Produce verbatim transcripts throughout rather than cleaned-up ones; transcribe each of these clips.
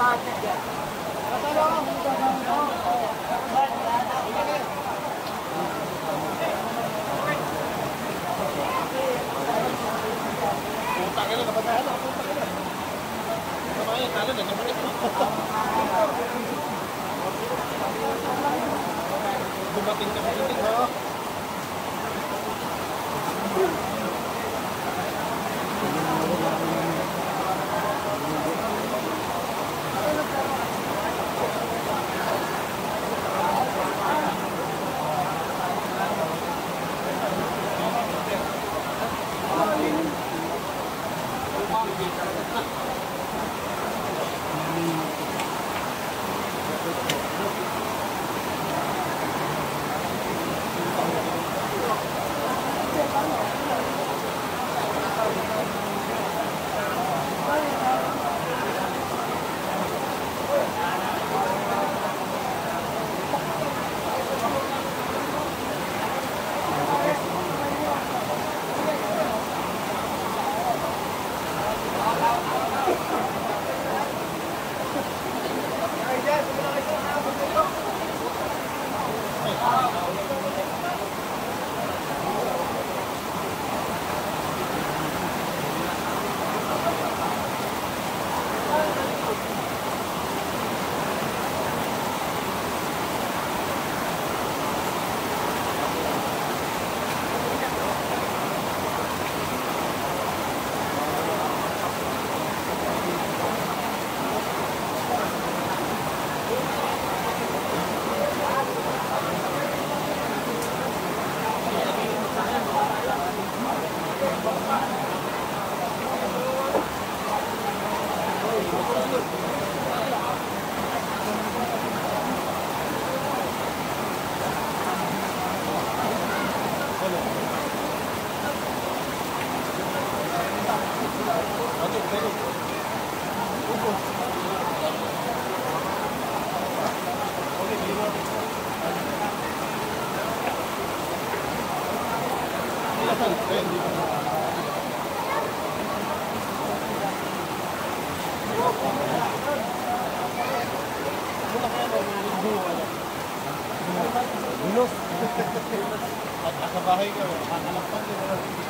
Dumating ka dito, ha? At sa bahay ka, kakalakpan din.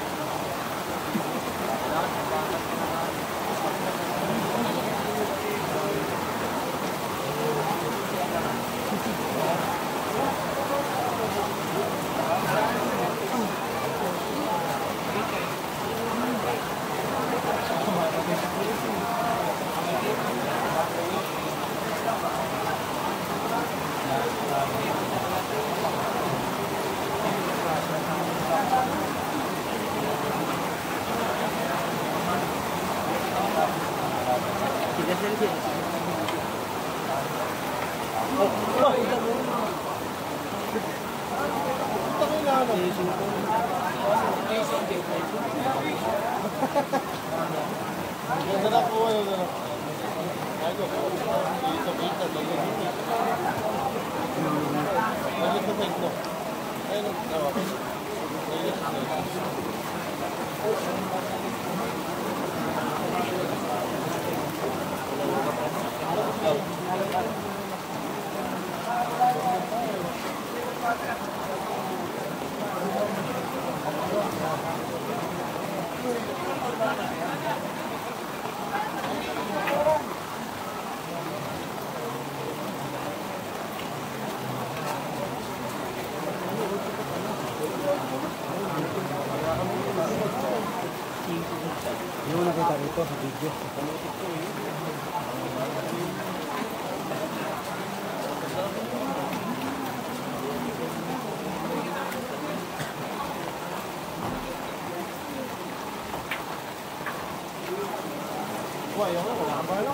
Yung nakita rito sa video. Wah, yang mana apa lo?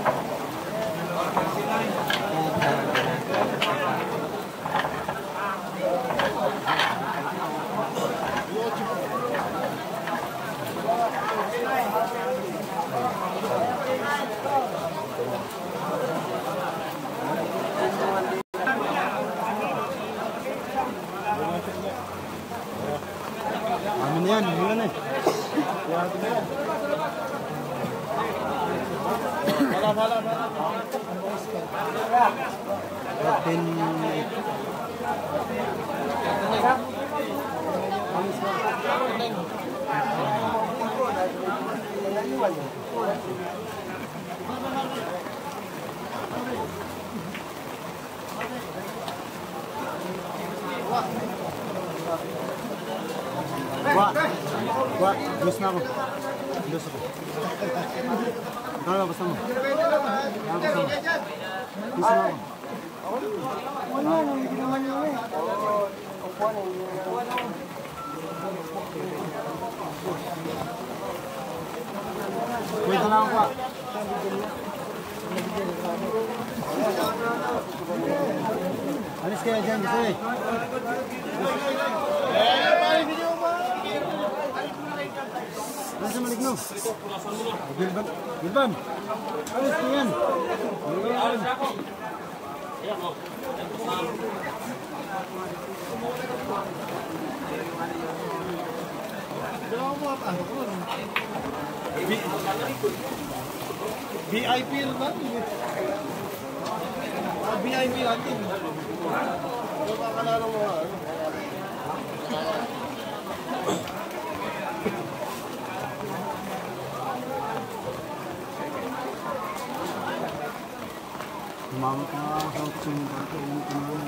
Amin yan, bulan eh. Ya, Wah, wah, dus na ako. Dus ako. Ano ba basta mo? Ano basta mo? Dus na ako. Wala na, hindi naman yun eh. Kwento na ako pa. Alis kaya dyan, gusto eh. Ano sa maligno? Bilban. Bilban. Alis ko yan. Bilban. V I P naman. V I P natin. Ano ba kalala mo? Umamot na ako sa kutsong parto. Umamot na ako.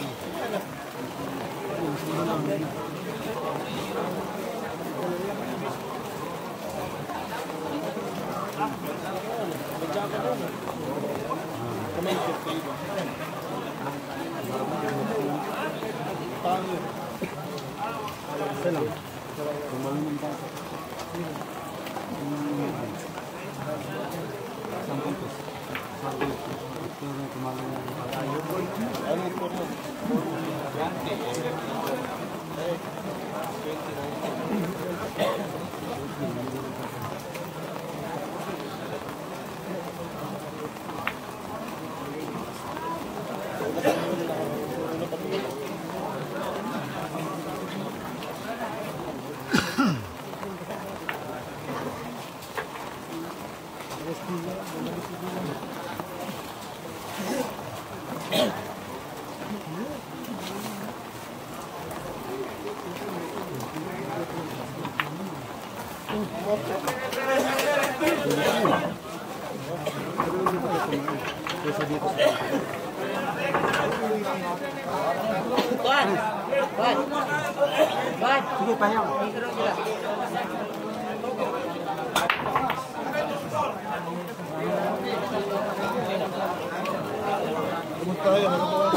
Isa lang. Kumalungan pa. Sampung pus. Sampung pus. Ito na kumalungan pa. Ano po mo? Tuan, Tuan, Tuan. Sige, pahiyang. Kumot tayo. Ano ba?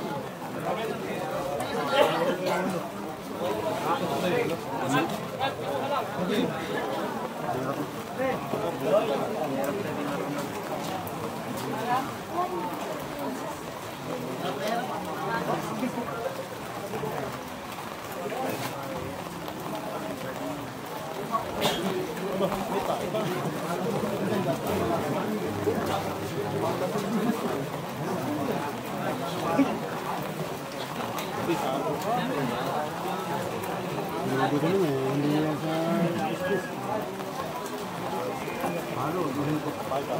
Dito naman eh, hindi yan sa business. Halo, duhin ko.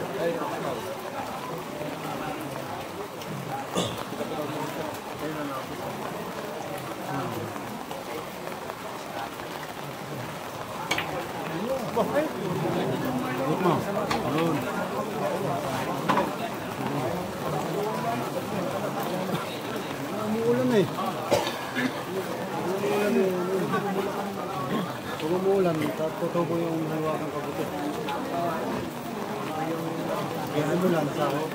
Ikot mo. Alon. Umuulan eh. Umuulan eh. Kung umuulan, tutubo yung hawakan kabuti. Kaya umulan sa ako.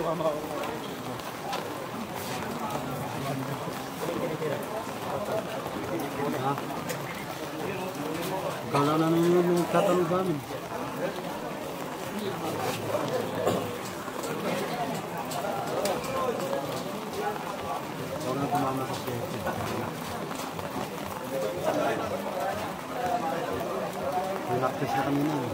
Ha? Kala na naman yung tatanong namin. Huwag na tumama sa siyete. Nag-practice na kami na eh.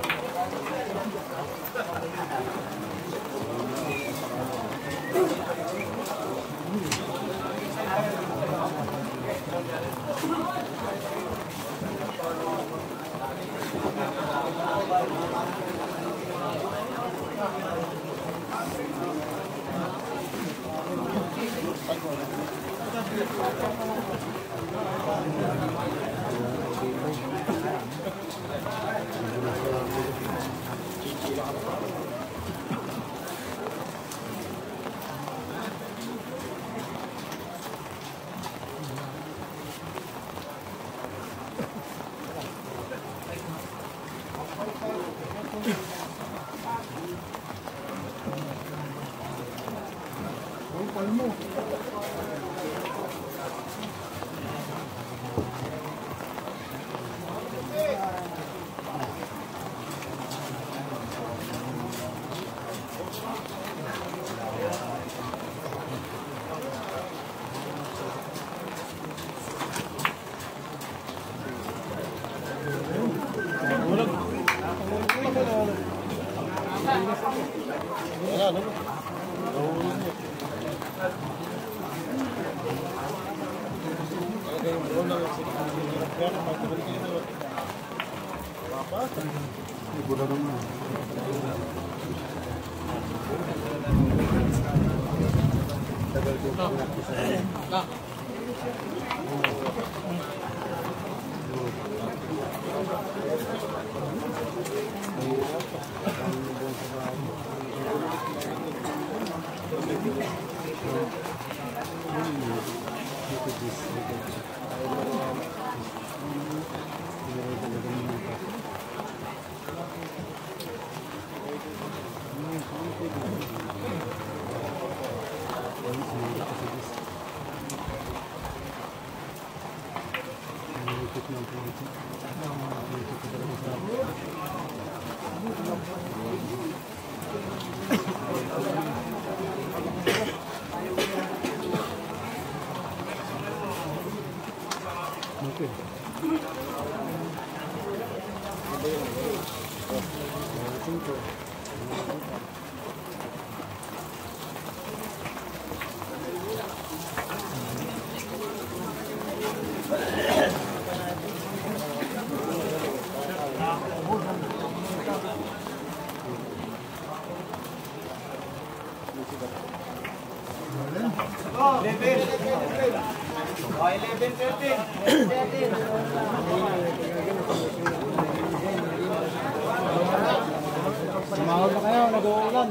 Sumahod na kayo, nag-uulan.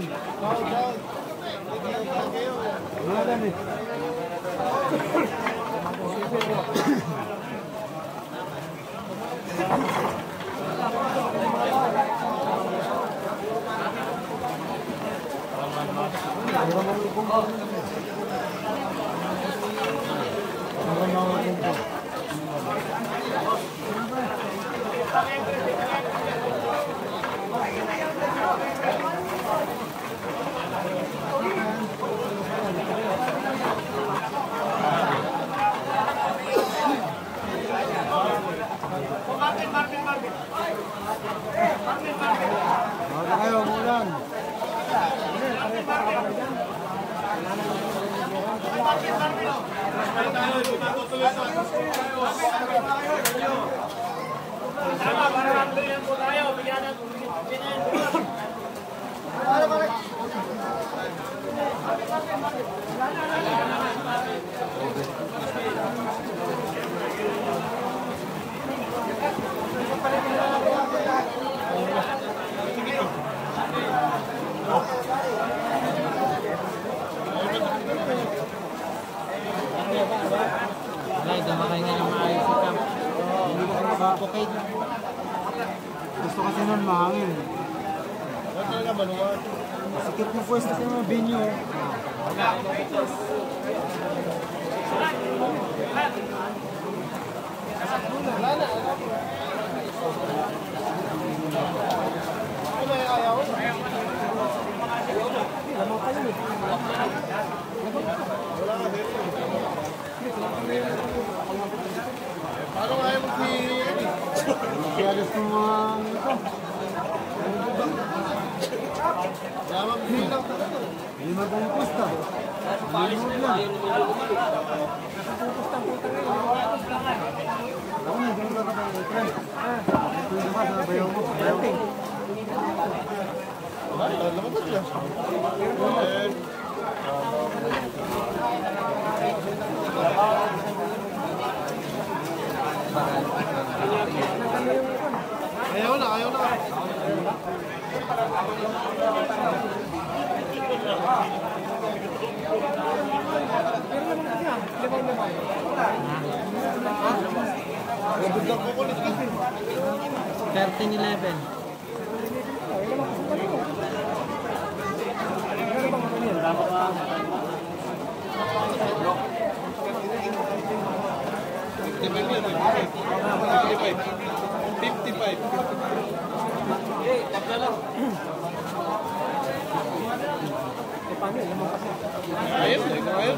Umulan eh. Wala kayo, umulan. Gusto kasi nun mahangin. Ano talaga maluwag? Sikip na pwesto sa mga venue. Wala na. Ano may ayaw? Wala nga din. Paano nga yung mag-pili? Kaya gusto mo mga ito. Kaya mag-pili lang talaga. Lima pong pusta. Lima lang. Ako na, ganun ka kapag ito. Ito yung naman sa bayaw mo. Bayaw mo. Wala, laman ba sila? Eh, ayaw na, ayaw na. Nabiglang kukulit kasi. thirteen eleven. fifty-five. Ayun, ayun,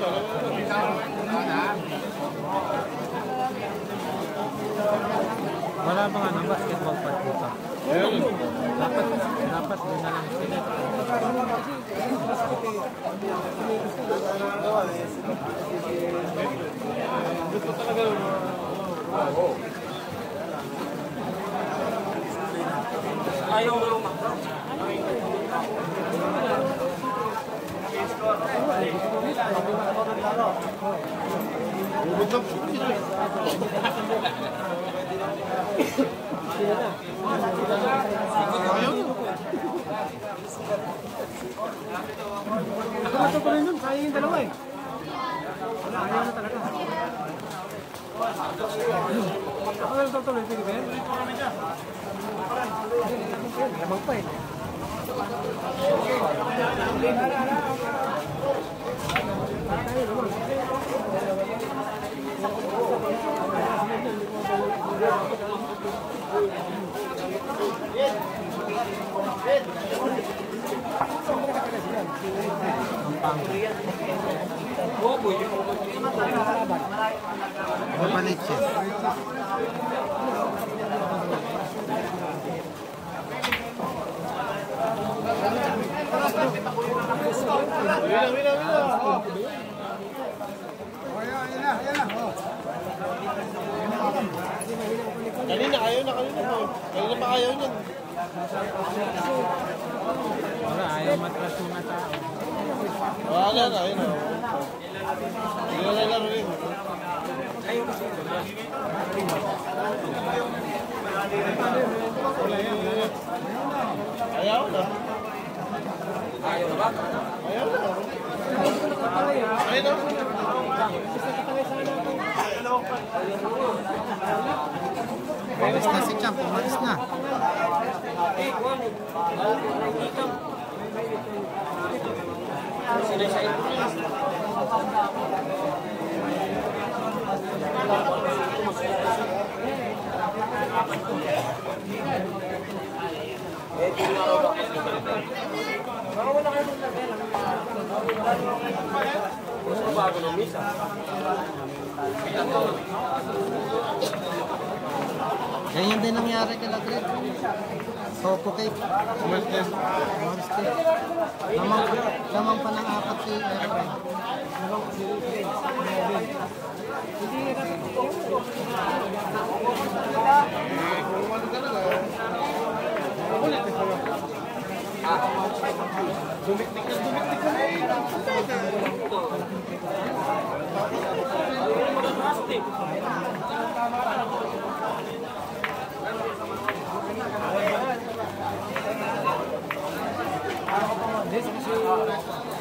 Wala ba nga ng basketball part dito? ayun. Dapat, dapat doon na lang sila. Gusto talaga. Ayaw mo lang makro. Ubod lang siya. Ayaw. Ito pa rin yun, sayang yung dalawa eh. Ayaw na talaga. Ako lang ito tuloy, pwede ba yan? Lamang pa eh. Mapalit siya. Wala, wala, wala. Kanina, ayaw na, kanina po. Kanina pa ayaw niyan. Wala, ayaw matras yung mga tao. Wala na, ayun na. Hindi na nalaro rin. Ayaw na. Ayaw na ba? Ayaw na. Ayaw na. Pumalis na si Champ, pumalis na. Sinasay. Bago ng misa. Ganyan din nangyari kay Lagret. Topo cake. Umalis na. Umalis cake. Lamang, lamang pa ng apat si Erwin. Kung ano talaga. Ulit eh. Dumiktik na, dumiktik na eh. This is